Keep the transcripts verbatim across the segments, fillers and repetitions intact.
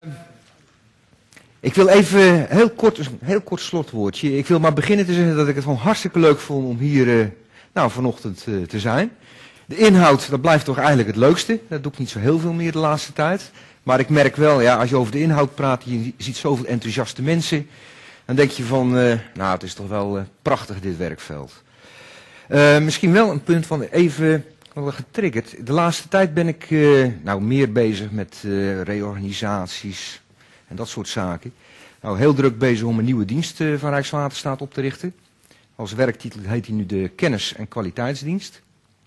Ik wil even heel kort, een heel kort slotwoordje. Ik wil maar beginnen te zeggen dat ik het gewoon hartstikke leuk vond om hier uh, nou, vanochtend uh, te zijn. De inhoud, dat blijft toch eigenlijk het leukste. Dat doe ik niet zo heel veel meer de laatste tijd. Maar ik merk wel, ja, als je over de inhoud praat, je ziet zoveel enthousiaste mensen. Dan denk je van, uh, nou het is toch wel uh, prachtig dit werkveld. Uh, misschien wel een punt van even wel getriggerd. De laatste tijd ben ik uh, nou, meer bezig met uh, reorganisaties en dat soort zaken. Nou, heel druk bezig om een nieuwe dienst uh, van Rijkswaterstaat op te richten. Als werktitel heet hij nu de Kennis- en Kwaliteitsdienst.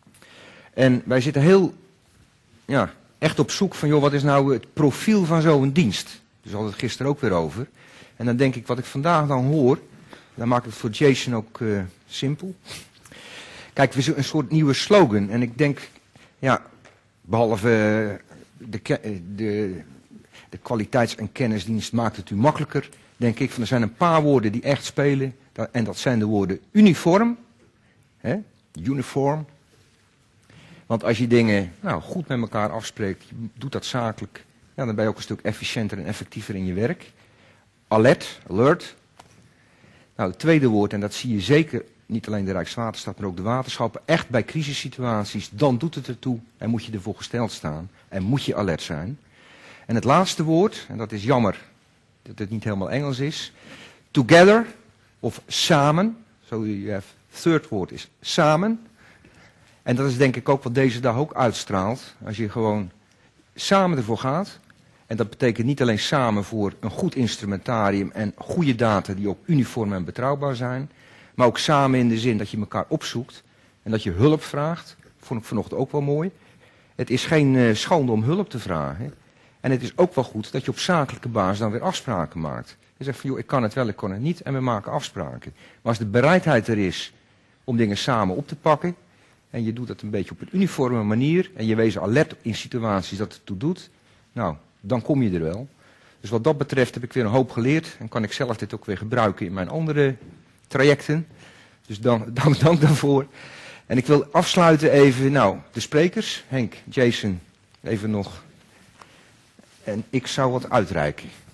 En wij zitten heel, ja, echt op zoek van, joh, wat is nou het profiel van zo'n dienst? Dus hadden we het gisteren ook weer over. En dan denk ik, wat ik vandaag dan hoor, dan maak ik het voor Jason ook uh, simpel. Kijk, we zijn een soort nieuwe slogan. En ik denk, ja, behalve de, de, de kwaliteits- en kennisdienst maakt het u makkelijker, denk ik, van er zijn een paar woorden die echt spelen. En dat zijn de woorden uniform, hè, uniform. Want als je dingen nou, goed met elkaar afspreekt, je doet dat zakelijk, ja, dan ben je ook een stuk efficiënter en effectiever in je werk. Alert, alert. Nou, het tweede woord, en dat zie je zeker niet alleen de Rijkswaterstaat, maar ook de waterschappen, echt bij crisissituaties, dan doet het ertoe en moet je ervoor gesteld staan en moet je alert zijn. En het laatste woord, en dat is jammer dat het niet helemaal Engels is, together, of samen, so you have, third woord is samen. En dat is denk ik ook wat deze dag ook uitstraalt, als je gewoon samen ervoor gaat. En dat betekent niet alleen samen voor een goed instrumentarium en goede data die ook uniform en betrouwbaar zijn, maar ook samen in de zin dat je elkaar opzoekt en dat je hulp vraagt. Vond ik vanochtend ook wel mooi. Het is geen uh, schande om hulp te vragen. En het is ook wel goed dat je op zakelijke basis dan weer afspraken maakt. Je zegt van, joh, ik kan het wel, ik kan het niet en we maken afspraken. Maar als de bereidheid er is om dingen samen op te pakken en je doet dat een beetje op een uniforme manier en je wees alert in situaties dat het toe doet, nou, dan kom je er wel. Dus wat dat betreft heb ik weer een hoop geleerd en kan ik zelf dit ook weer gebruiken in mijn andere trajecten. Dus dan, dank, dank daarvoor. En ik wil afsluiten even, nou, de sprekers, Henk, Jason, even nog. En ik zou wat uitreiken.